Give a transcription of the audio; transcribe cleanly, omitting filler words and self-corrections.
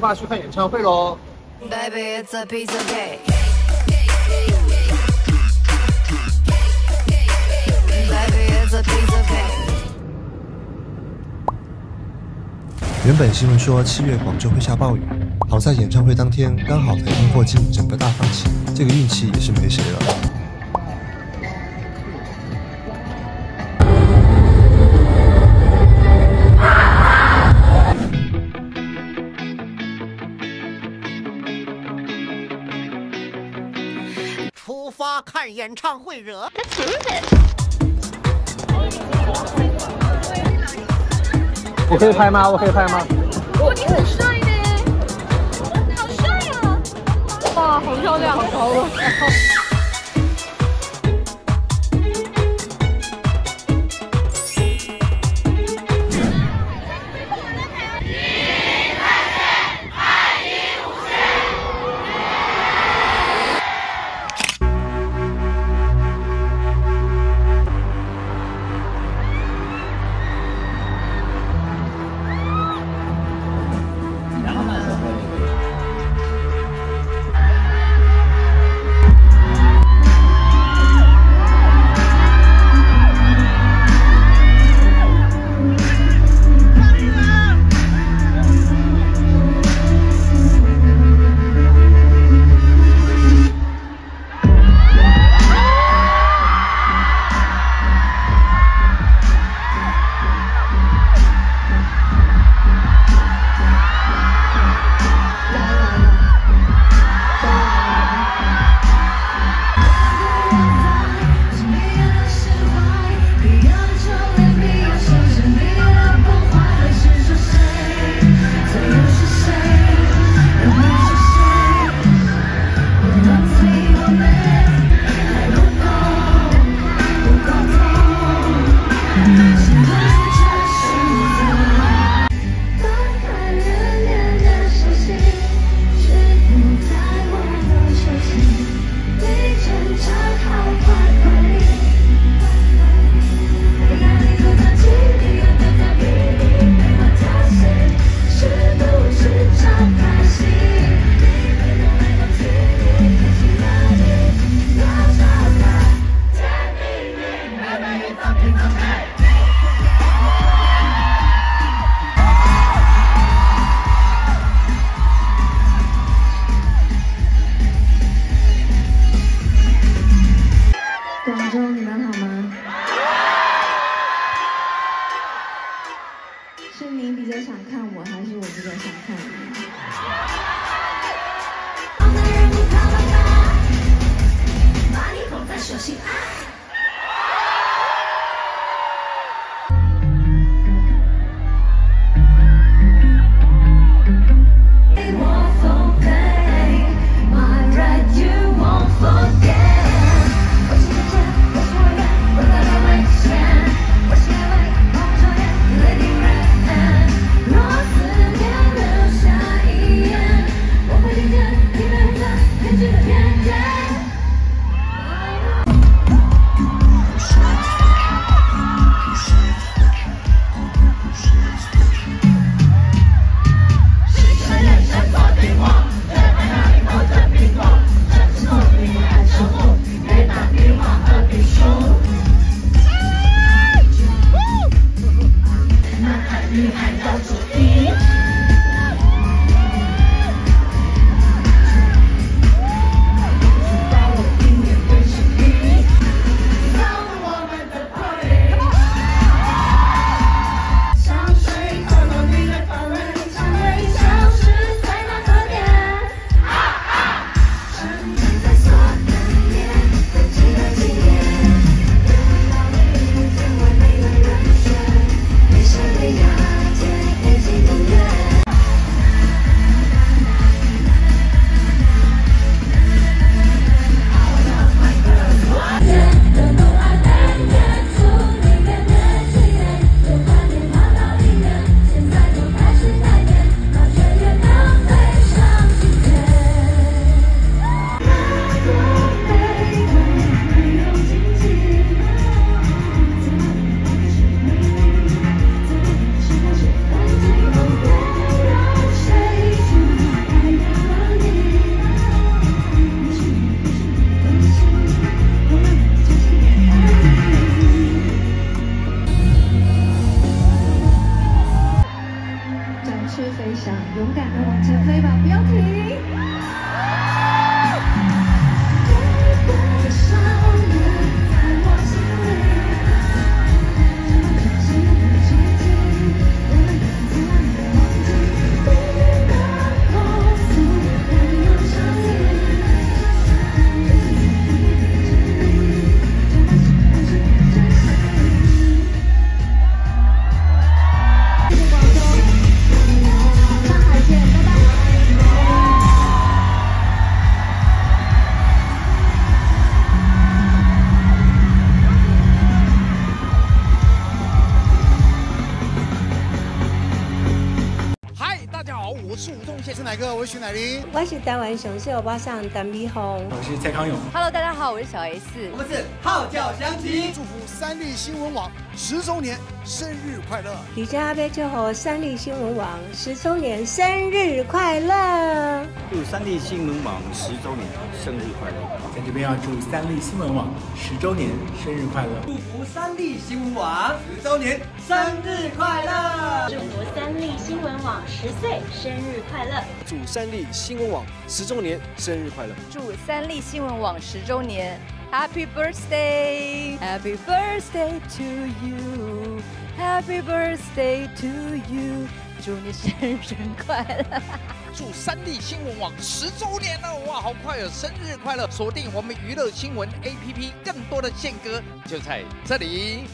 发去看演唱会喽。 Baby, it's a piece of cake. Baby, it's a piece of cake. 原本新闻说7月广州会下暴雨，好在演唱会当天刚好台风过境，整个大放晴，这个运气也是没谁了。 出发看演唱会惹。 我可以拍吗？我可以拍吗？ 哇，你很帅呢，好帅啊！哇，好漂亮，好高啊！ 广州，你们好吗？是你比较想看我，还是我比较想看你？把你捧在手心。 我是吴宗宪，是哪个？我是许乃麟。 我是台湾上秀巴上陈美凤。 我是蔡康永。 Hello， 大家好，我是小 S。 我们是号角响起， 祝福三立新闻网10周年生日快乐！ 李家要祝福三立新闻网10周年生日快乐！ 祝三立新闻网10周年生日快乐！ 在这边要祝三立新闻网10周年生日快乐！祝福三立新闻网10周年生日快乐！ 祝福三立新闻网10岁生日快乐！ 祝三立新闻网10周年生日快乐！ 祝三立新闻网10周年 Happy Birthday Happy Birthday to you Happy Birthday to you 祝你生日快乐！ 祝三立新闻网10周年了，哇，好快哦！生日快乐！锁定我们娱乐新闻 APP， 更多的宪歌就在这里。